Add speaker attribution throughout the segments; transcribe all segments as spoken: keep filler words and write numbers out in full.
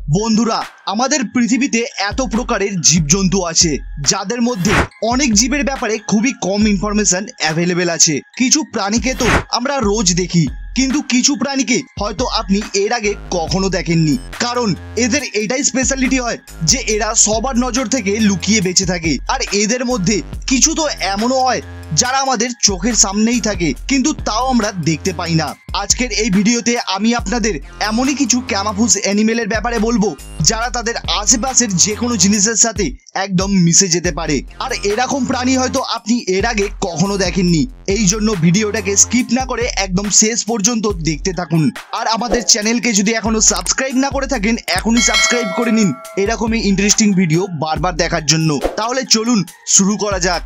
Speaker 1: বন্ধুরা, আমাদের পৃথিবীতে এত প্রকারের জীবজন্তু আছে যাদের মধ্যে অনেক জীবের ব্যাপারে খুবই কম ইনফরমেশন অ্যাভেলেবেল আছে। কিছু প্রাণীকে তো আমরা রোজ দেখি, কিন্তু কিছু প্রাণীকে হয়তো আপনি এর আগে কখনো দেখেননি, কারণ এদের এটাই স্পেশালিটি হয় যে এরা সবার নজর থেকে লুকিয়ে বেঁচে থাকে। আর এদের মধ্যে কিছু তো এমনও হয় যারা আমাদের চোখের সামনেই থাকে, কিন্তু তাও আমরা দেখতে পাই না। আজকের এই ভিডিওতে আমি আপনাদের এমনই কিছু ক্যামাফুজ অ্যানিমেলের ব্যাপারে বলবো যারা তাদের আশেপাশের যে কোনো জিনিসের সাথে একদম মিশে যেতে পারে। আর এরকম প্রাণী হয়তো আপনি এর আগে কখনো দেখেননি, এই জন্য ভিডিওটাকে স্কিপ না করে একদম শেষ পর্যন্ত দেখতে থাকুন। আর আমাদের চ্যানেলকে যদি এখনো সাবস্ক্রাইব না করে থাকেন, এখনই সাবস্ক্রাইব করে নিন এরকমই ইন্টারেস্টিং ভিডিও বারবার দেখার জন্য। তাহলে চলুন শুরু করা যাক।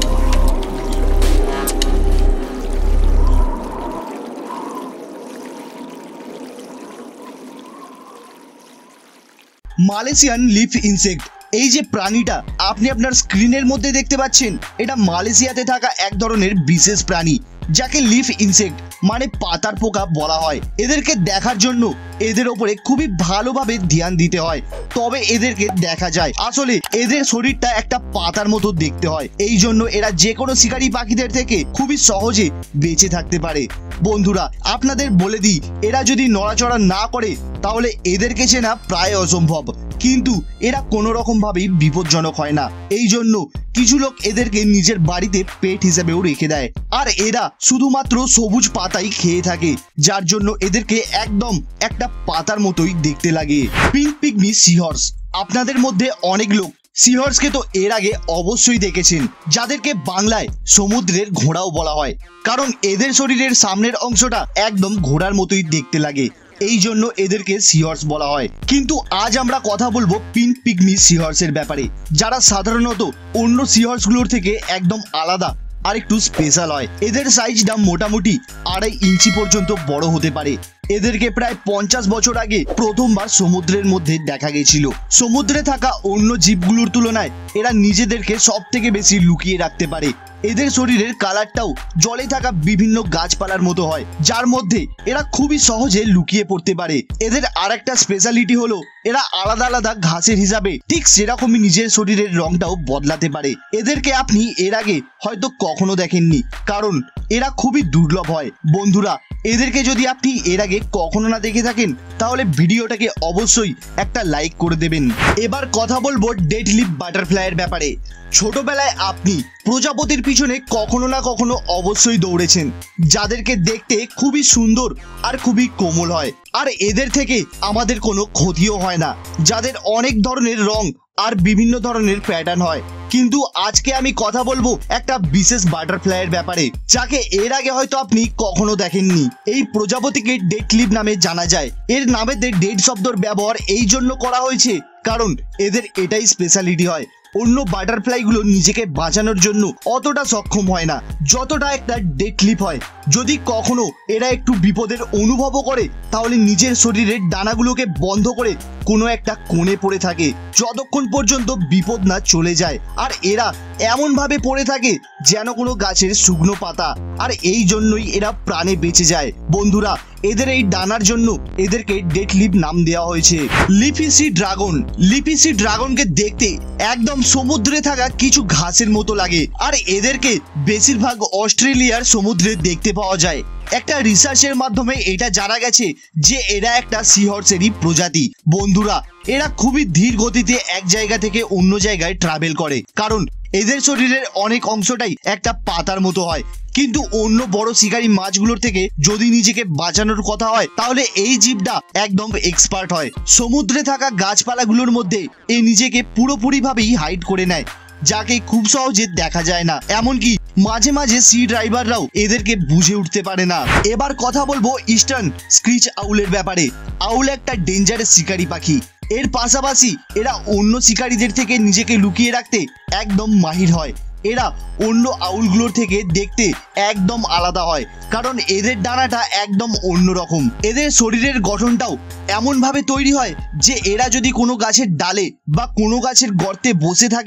Speaker 1: মালয়েশিয়ান লিফ ইনসেক্ট, এই যে প্রাণীটা আপনি আপনার স্ক্রিনের মধ্যে দেখতে পাচ্ছেন, এটা মালয়েশিয়াতে থাকা এক ধরনের বিশেষ প্রাণী যাকে লিফ ইনসেক্ট মানে পাতার পোকা বলা হয়। এদেরকে দেখার জন্য এদের ওপরে খুবই ভালোভাবে ধ্যান দিতে হয়, তবে এদেরকে দেখা যায়। আসলে এদের শরীরটা একটা পাতার মতো দেখতে হয়, এই জন্য এরা যে কোনো শিকারী পাখিদের থেকে খুবই সহজে বেঁচে থাকতে পারে। বন্ধুরা, আপনাদের বলে দিই, এরা যদি নড়াচড়া না করে তাহলে এদেরকে চেনা প্রায় অসম্ভব, কিন্তু এরা কোনো রকম ভাবেই বিপজ্জনক হয় না। এই জন্য কিছু লোক এদেরকে নিজের বাড়িতে পেট হিসেবেও রেখে দেয়। আর এরা শুধুমাত্র সবুজ পাতাই খেয়ে থাকে, যার জন্য এদেরকে একদম একটা পাতার মতোই দেখতে লাগে। পিঙ্ক পিগমি সিহর্স, আপনাদের মধ্যে অনেক লোক সিহর্সকে তো এর আগে অবশ্যই দেখেছেন, যাদেরকে বাংলায় সমুদ্রের ঘোড়াও বলা হয়, কারণ এদের শরীরের সামনের অংশটা একদম ঘোড়ার মতোই দেখতে লাগে, এই জন্য এদেরকে সিহর্স বলা হয়। কিন্তু আজ আমরা কথা বলবো পিঙ্ক পিগমি সিহর্সের ব্যাপারে, যারা সাধারণত অন্য সিহর্সগুলোর থেকে একদম আলাদা আর একটু স্পেশাল হয়। এদের সাইজটা মোটামুটি আড়াই ইঞ্চি পর্যন্ত বড় হতে পারে। এদেরকে প্রায় পঞ্চাশ বছর আগে প্রথমবার সমুদ্রের মধ্যে দেখা গেছিল। সমুদ্রে থাকা অন্য জীবগুলোর তুলনায় এরা নিজেদেরকে সব থেকে বেশি লুকিয়ে রাখতে পারে। এদের শরীরের কালারটাও জলে থাকা বিভিন্ন গাছপালার মতো হয়, যার মধ্যে এরা খুবই সহজে লুকিয়ে পড়তে পারে। এদের আর একটা স্পেশালিটি হলো এরা আলাদা আলাদা ঘাসের হিসাবে ঠিক সেরকমই নিজের শরীরের রংটাও বদলাতে পারে। এদেরকে আপনি এর আগে হয়তো কখনো দেখেননি, কারণ এরা খুবই দুর্লভ হয়। বন্ধুরা, এদেরকে যদি আপনি এর আগে কখনো না দেখে থাকেন তাহলে ভিডিওটাকে অবশ্যই একটা লাইক করে দেবেন। এবার কথা বলবো ডেড লিফ বাটারফ্লাইয়ের ব্যাপারে। ছোটবেলায় আপনি প্রজাপতির পিছনে কখনো না কখনো অবশ্যই দৌড়েছেন, যাদেরকে দেখতে খুবই সুন্দর আর খুবই কোমল হয়। আর এদের থেকে আমাদের কোনো ক্ষতিও হয় না, যাদের অনেক ধরনের রং আর বিভিন্ন ধরনের প্যাটার্ন হয়। কিন্তু আজকে আমি কথা বলবো একটা বিশেষ বাটারফ্লাইয়ের ব্যাপারে, যাকে এর আগে হয়তো আপনি কখনো দেখেননি। এই প্রজাপতিকে ডেড লিফ নামে জানা যায়। এর নামেতে ডেড শব্দর ব্যবহার এই জন্য করা হয়েছে কারণ এদের এটাই স্পেশালিটি হয়, অন্য বাটারফ্লাইগুলো নিজেকে বাঁচানোর জন্য অতটা সক্ষম হয় না যতটা একটা ডেড লিফ হয়। যদি কখনো এরা একটু বিপদের অনুভবও করে তাহলে নিজের শরীরের ডানাগুলোকে বন্ধ করে কোনো একটা কোণে পড়ে থাকে যতক্ষণ পর্যন্ত বিপদ না চলে যায়। আর এরা এমন ভাবে পড়ে থাকে যেন কোনো গাছের শুকনো পাতা, আর এই জন্যই এরা প্রাণে বেঁচে যায়। বন্ধুরা, এদের এই ডানার জন্য এদেরকে ডেড লিফ নাম দেওয়া হয়েছে। Leafy sea dragon, leafy sea ড্রাগনকে দেখতে একদম সমুদ্রে থাকা কিছু ঘাসের মতো লাগে, আর এদেরকে বেশিরভাগ অস্ট্রেলিয়ার সমুদ্রে দেখতে পাওয়া যায়। একটা রিসার্চের মাধ্যমে এটা জানা গেছে যে এরা একটা সিহর্সেরই প্রজাতি। বন্ধুরা, এরা খুবই ধীর গতিতে এক জায়গা থেকে অন্য জায়গায় ট্রাভেল করে, কারণ এদের শরীরের অনেক অংশটাই একটা পাতার মতো হয়। কিন্তু অন্য বড় শিকারী মাছগুলোর থেকে যদি নিজেকে বাঁচানোর কথা হয় তাহলে এই জীবটা একদম এক্সপার্ট হয়। সমুদ্রে থাকা গাছপালাগুলোর মধ্যে এ নিজেকে পুরোপুরিভাবেই হাইড করে নেয়, যাকে খুব সহজে দেখা যায় না। এমনকি মাঝে মাঝে সি ড্রাইভাররাও এদেরকে বুঝে উঠতে পারে না। এবার কথা বলবো ইস্টার্ন স্ক্রিচ আউলের ব্যাপারে। আউল একটা ডেঞ্জারাস শিকারী পাখি। এর পাশাপাশি এরা অন্য শিকারীদের থেকে নিজেকে লুকিয়ে রাখতে একদম মাহির হয়। এরা অন্য আউলগুলোর থেকে দেখতে একদম আলাদা হয়, কারণ এদের ডানাটা একদম অন্যরকম। এদের শরীরের গঠনটাও এমনভাবে তৈরি হয় যে এরা যদি কোনো গাছের ডালে বা কোনো গাছের গর্তে বসে থাকে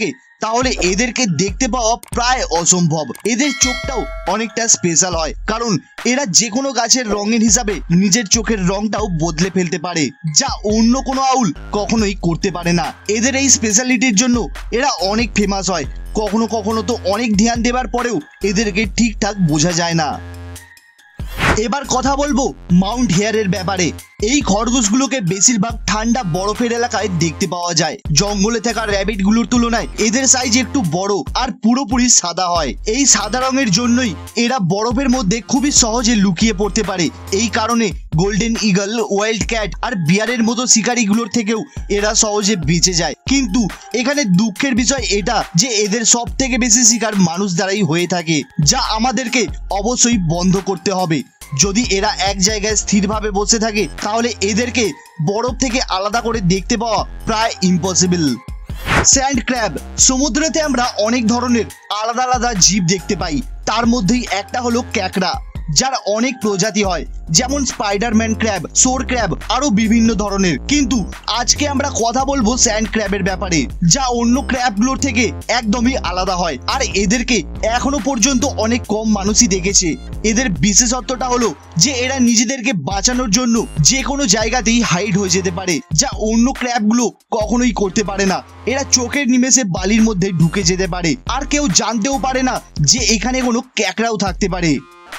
Speaker 1: তাহলে এদেরকে দেখতে পাওয়া প্রায় অসম্ভব। এদের চোখটাও অনেকটা স্পেশাল হয়, কারণ এরা যে কোনো গাছের রঙের হিসাবে নিজের চোখের রংটাও বদলে ফেলতে পারে, যা অন্য কোনো আউল কখনোই করতে পারে না। এদের এই স্পেশালিটির জন্য এরা অনেক ফেমাস হয়। কখনো কখনো তো অনেক ধ্যান দেবার পরেও এদেরকে ঠিকঠাক বোঝা যায় না। এবার কথা বলবো মাউন্ট হেয়ারের ব্যাপারে। এই খরগোশগুলোকে বেশিরভাগ ঠান্ডা বরফের এলাকায় দেখতে পাওয়া যায়। জঙ্গলে থাকা র্যাবিট গুলোর তুলনায় এদের সাইজ একটু বড় আর পুরোপুরি সাদা হয়। এই সাদা রঙের জন্যই এরা বরফের মধ্যে খুবই সহজে লুকিয়ে পড়তে পারে। এই কারণে গোল্ডেন ইগল, ওয়াইল্ড ক্যাট আর বিয়ারের মতো শিকারীগুলোর থেকেও এরা সহজে বেঁচে যায়। কিন্তু এখানে দুঃখের বিষয় এটা যে এদের সব থেকে বেশি শিকার মানুষ দ্বারাই হয়ে থাকে, যা আমাদেরকে অবশ্যই বন্ধ করতে হবে। যদি এরা এক জায়গায় স্থিরভাবে বসে থাকে তাহলে এদেরকে বরফ থেকে আলাদা করে দেখতে পাওয়া প্রায় ইম্পসিবল। Sand crab. সমুদ্রেতে আমরা অনেক ধরনের আলাদা আলাদা জীব দেখতে পাই। তার মধ্যেই একটা হলো ক্যাকড়া, যার অনেক প্রজাতি হয়, যেমন স্পাইডারম্যান ক্র্যাব, সোর ক্র্যাব, আরো বিভিন্ন ধরনের। কিন্তু আজকে আমরা কথা বলবো স্যান্ড ক্র্যাবের ব্যাপারে, যা অন্য ক্র্যাবগুলোর থেকে একদমই আলাদা হয়। আর এদেরকে এখনো পর্যন্ত অনেক কম মানুষই দেখেছে। এদের বিশেষত্বটা হলো যে এরা নিজেদেরকে বাঁচানোর জন্য যে কোনো জায়গাতেই হাইড হয়ে যেতে পারে, যা অন্য ক্র্যাবগুলো কখনোই করতে পারে না। এরা চোখের নিমেষে বালির মধ্যে ঢুকে যেতে পারে, আর কেউ জানতেও পারে না যে এখানে কোনো ক্যাকড়াও থাকতে পারে।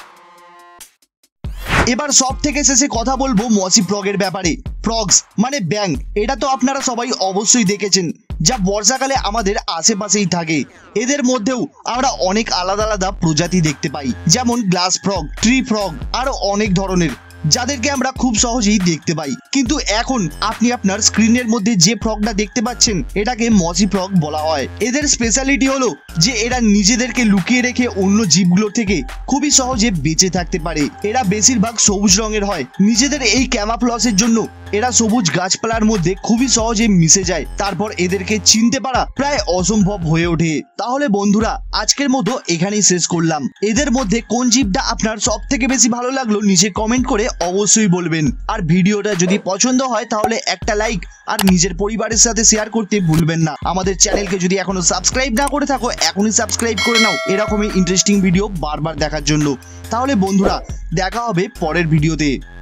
Speaker 1: এবার সব থেকে শেষে কথা বলবো মসি ফ্রগের ব্যাপারে। ফ্রগস মানে ব্যাঙ, এটা তো আপনারা সবাই অবশ্যই দেখেছেন, যা বর্ষাকালে আমাদের আশেপাশেই থাকে। এদের মধ্যেও আমরা অনেক আলাদা আলাদা প্রজাতি দেখতে পাই, যেমন গ্লাস ফ্রগ, ট্রি ফ্রগ, আরো অনেক ধরনের, যাদেরকে আমরা খুব সহজেই দেখতে পাই। কিন্তু এখন আপনি আপনার স্ক্রিনের মধ্যে যে ফ্রগটা দেখতে পাচ্ছেন এটাকে মসি ফ্রগ বলা হয়। এদের স্পেশালিটি হলো যে এরা নিজেদেরকে লুকিয়ে রেখে অন্য জীবগুলোর থেকে খুবই সহজে বেঁচে থাকতে পারে। এরা বেশিরভাগ সবুজ রঙের হয়। নিজেদের এই ক্যামাফ্লসের জন্য এরা সবুজ গাছপালার মধ্যে খুবই সহজে মিশে যায়। তারপর এদেরকে চিনতে পারা প্রায় অসম্ভব হয়ে ওঠে। তাহলে বন্ধুরা, আজকের মতো এখানেই শেষ করলাম। এদের মধ্যে কোন জীবটা আপনার সব থেকে বেশি ভালো লাগলো নিচে কমেন্ট করে অবশ্যই বলবেন। আর ভিডিওটা যদি পছন্দ হয় তাহলে একটা লাইক আর নিজের পরিবারের সাথে শেয়ার করতে ভুলবেন না। আমাদের চ্যানেলকে যদি এখনো সাবস্ক্রাইব না করে থাকো এখনই সাবস্ক্রাইব করে নাও এরকমই ইন্টারেস্টিং ভিডিও বারবার দেখার জন্য। তাহলে বন্ধুরা, দেখা হবে পরের ভিডিওতে।